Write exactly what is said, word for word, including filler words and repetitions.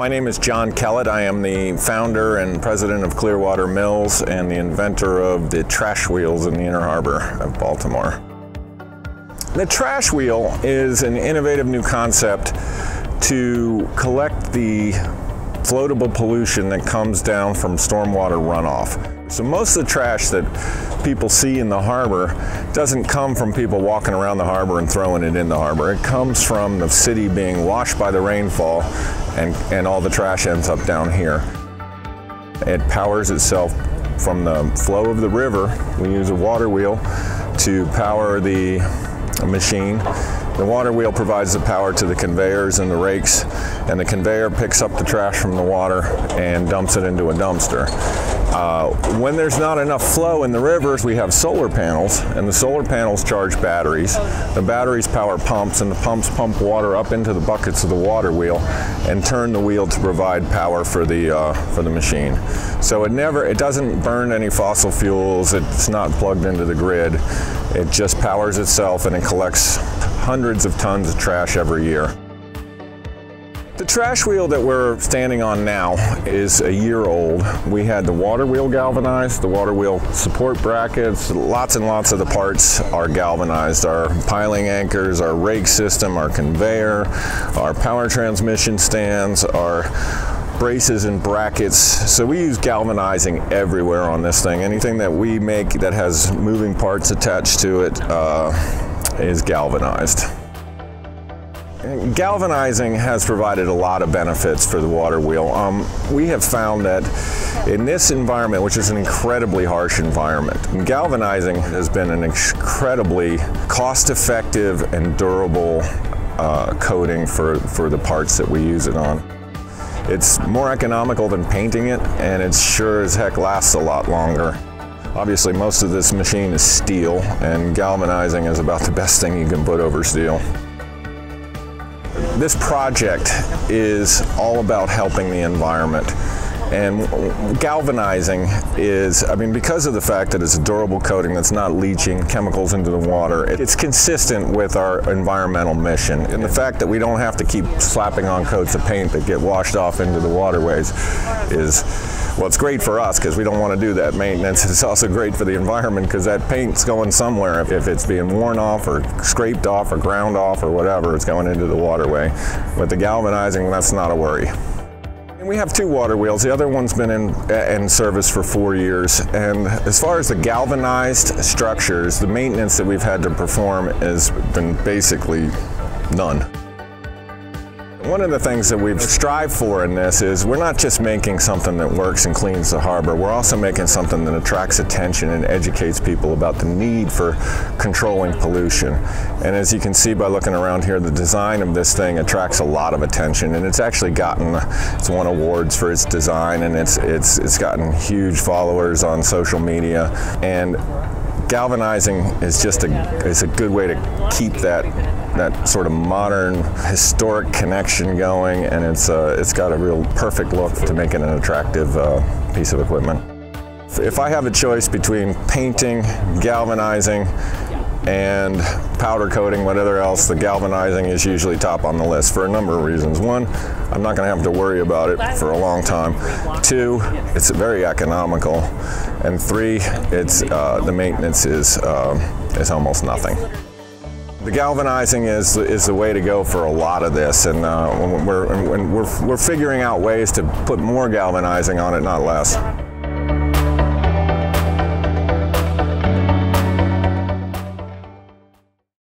My name is John Kellett. I am the founder and president of Clearwater Mills and the inventor of the trash wheels in the Inner Harbor of Baltimore. The trash wheel is an innovative new concept to collect the floatable pollution that comes down from stormwater runoff. So most of the trash that people see in the harbor doesn't come from people walking around the harbor and throwing it in the harbor. It comes from the city being washed by the rainfall, and, and all the trash ends up down here. It powers itself from the flow of the river. We use a water wheel to power the machine. The water wheel provides the power to the conveyors and the rakes, and the conveyor picks up the trash from the water and dumps it into a dumpster. Uh, when there's not enough flow in the rivers, we have solar panels, and the solar panels charge batteries. The batteries power pumps, and the pumps pump water up into the buckets of the water wheel and turn the wheel to provide power for the uh, for the machine. So it never, it doesn't burn any fossil fuels. It's not plugged into the grid. It just powers itself, and it collects hundreds of tons of trash every year. The trash wheel that we're standing on now is a year old. We had the water wheel galvanized, the water wheel support brackets, lots and lots of the parts are galvanized. Our piling anchors, our rake system, our conveyor, our power transmission stands, our braces and brackets. So we use galvanizing everywhere on this thing. Anything that we make that has moving parts attached to it uh, is galvanized. Galvanizing has provided a lot of benefits for the water wheel. Um, we have found that in this environment, which is an incredibly harsh environment, galvanizing has been an incredibly cost-effective and durable uh, coating for, for the parts that we use it on. It's more economical than painting it, and it sure as heck lasts a lot longer. Obviously, most of this machine is steel, and galvanizing is about the best thing you can put over steel. This project is all about helping the environment, and galvanizing is, I mean, because of the fact that it's a durable coating that's not leaching chemicals into the water, it's consistent with our environmental mission. And the fact that we don't have to keep slapping on coats of paint that get washed off into the waterways is, well, it's great for us because we don't want to do that maintenance. It's also great for the environment because that paint's going somewhere. If, if it's being worn off or scraped off or ground off or whatever, it's going into the waterway. With the galvanizing, that's not a worry. And we have two water wheels. The other one's been in, in service for four years. And as far as the galvanized structures, the maintenance that we've had to perform has been basically none. One of the things that we've strived for in this is we're not just making something that works and cleans the harbor, we're also making something that attracts attention and educates people about the need for controlling pollution. And as you can see by looking around here, the design of this thing attracts a lot of attention, and it's actually gotten, it's won awards for its design, and it's, it's, it's gotten huge followers on social media. And galvanizing is just a, is a good way to keep that that sort of modern, historic connection going, and it's uh, it's got a real perfect look to make it an attractive uh, piece of equipment. If I have a choice between painting, galvanizing, and powder coating, whatever else, the galvanizing is usually top on the list for a number of reasons. One, I'm not going to have to worry about it for a long time. Two, it's very economical. And three, it's uh, the maintenance is uh, is almost nothing. The galvanizing is is the way to go for a lot of this, and uh, we're, we're we're we're figuring out ways to put more galvanizing on it, not less.